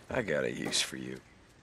I got a use for you.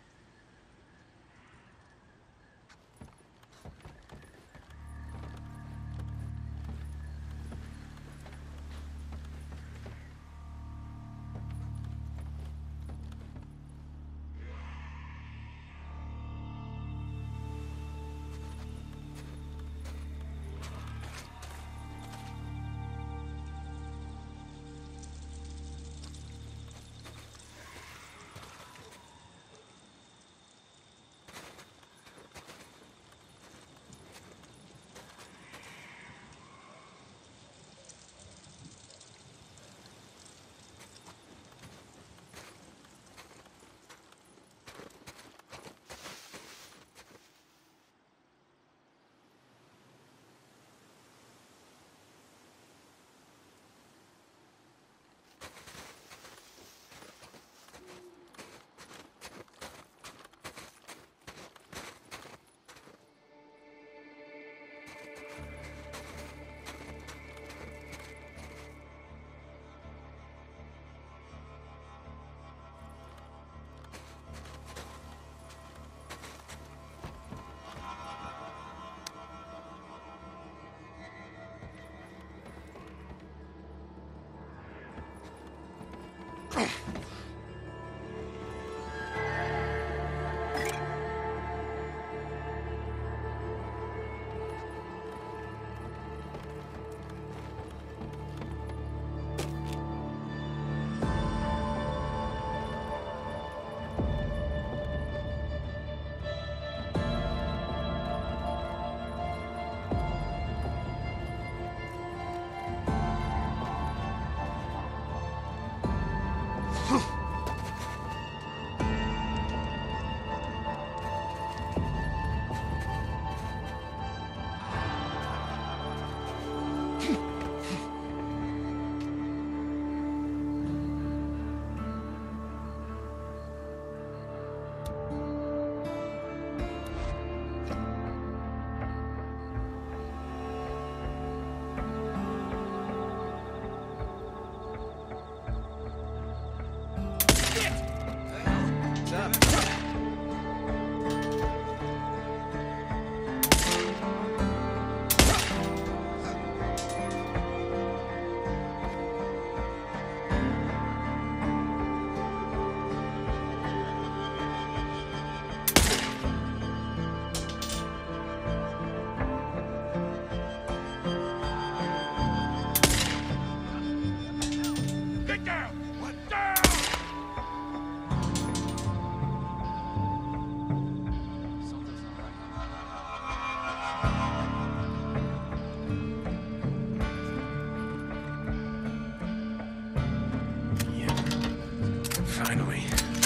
Finally.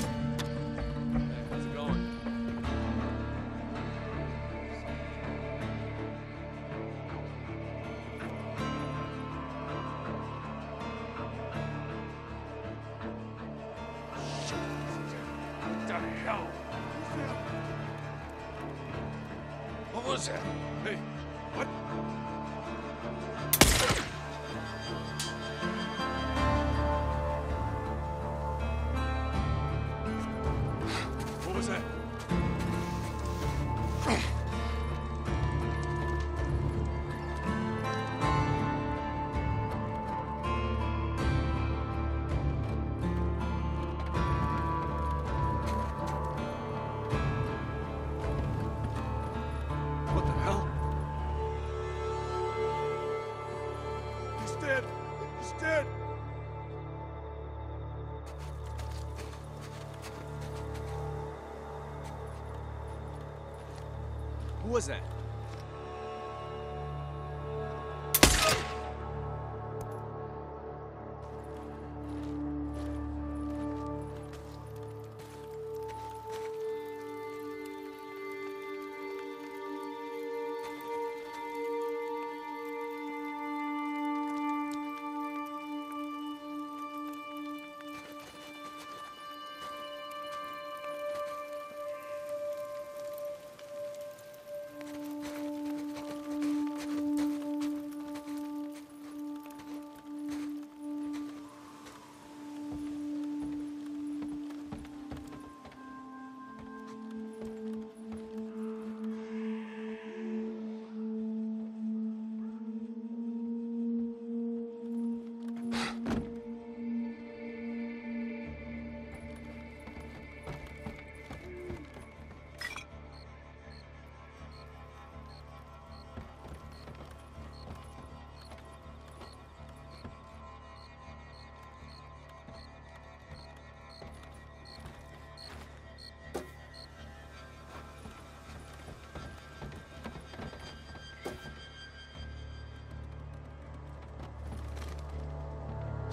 How's it going? What the hell? What was that? Hey, what? What was that? What the hell? He's dead! He's dead! Who was that?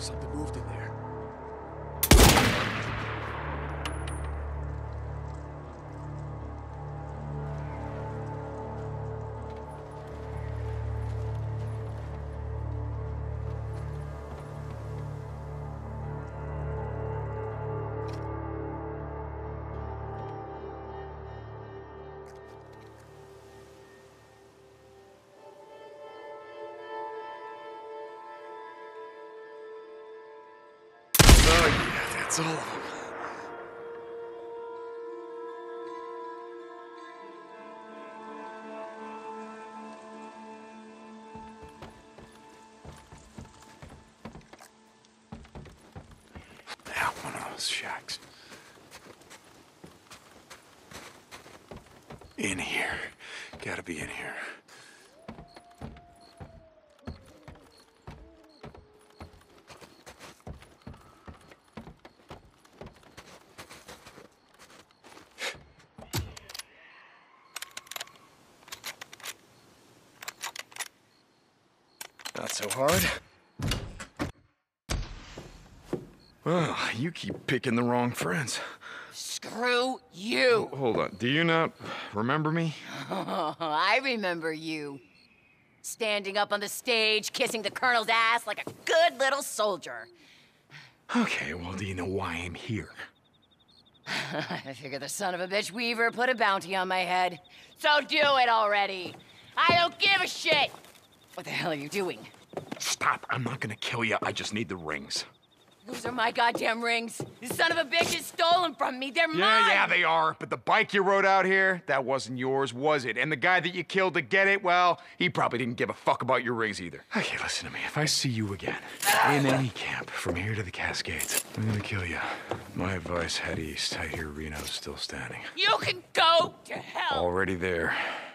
Something moved in there. Oh, yeah, that's all of them. Now, one of those shacks. In here. Gotta be in here. Not so hard. Well, you keep picking the wrong friends. Screw you! Hold on, do you not remember me? I remember you. Standing up on the stage, kissing the Colonel's ass like a good little soldier. Okay, well, do you know why I'm here? I figure the son of a bitch Weaver put a bounty on my head. So do it already! I don't give a shit! What the hell are you doing? Stop, I'm not gonna kill you, I just need the rings. Those are my goddamn rings. The son of a bitch has stolen from me. They're mine! Yeah, they are. But the bike you rode out here, that wasn't yours, was it? And the guy that you killed to get it, well, he probably didn't give a fuck about your rings either. Okay, listen to me. If I see you again in any camp from here to the Cascades, I'm gonna kill you. My advice, head east. I hear Reno's still standing. You can go to hell! Already there.